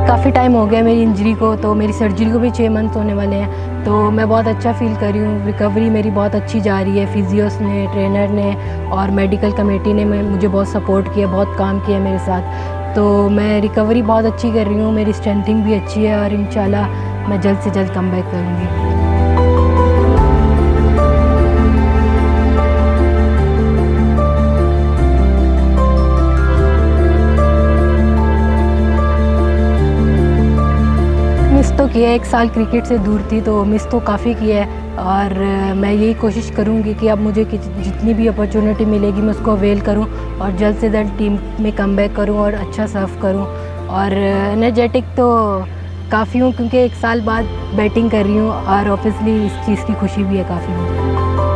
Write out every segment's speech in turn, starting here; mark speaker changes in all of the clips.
Speaker 1: काफ़ी टाइम हो गया मेरी इंजरी को, तो मेरी सर्जरी को भी 6 मंथ होने वाले हैं। तो मैं बहुत अच्छा फ़ील कर रही हूँ, रिकवरी मेरी बहुत अच्छी जा रही है। फिजियोस ने, ट्रेनर ने और मेडिकल कमेटी ने मुझे बहुत सपोर्ट किया, बहुत काम किया मेरे साथ। तो मैं रिकवरी बहुत अच्छी कर रही हूँ, मेरी स्ट्रेंथिंग भी अच्छी है और इंशाल्लाह मैं जल्द से जल्द कमबैक करूँगी। मिस तो किया है, 1 साल क्रिकेट से दूर थी तो मिस तो काफ़ी किया है। और मैं यही कोशिश करूँगी कि अब मुझे जितनी भी अपॉर्चुनिटी मिलेगी मैं उसको अवेल करूँ और जल्द से जल्द टीम में कमबैक करूँ और अच्छा सर्व करूँ। और एनर्जेटिक तो काफ़ी हूँ क्योंकि 1 साल बाद बैटिंग कर रही हूँ और ऑब्वियसली इस चीज़ की खुशी भी है काफ़ी मुझे।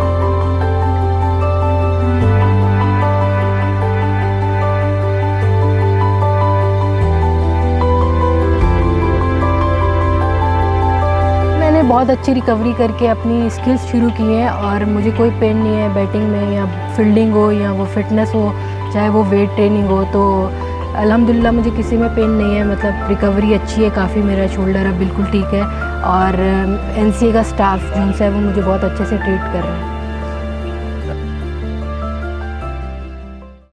Speaker 1: मैंने बहुत अच्छी रिकवरी करके अपनी स्किल्स शुरू की हैं और मुझे कोई पेन नहीं है बैटिंग में, या फील्डिंग हो या वो फिटनेस हो, चाहे वो वेट ट्रेनिंग हो। तो अल्हम्दुलिल्लाह मुझे किसी में पेन नहीं है, मतलब रिकवरी अच्छी है काफ़ी। मेरा शोल्डर अब बिल्कुल ठीक है और एनसीए का स्टाफ जो है वो मुझे बहुत अच्छे से ट्रीट कर रहा है।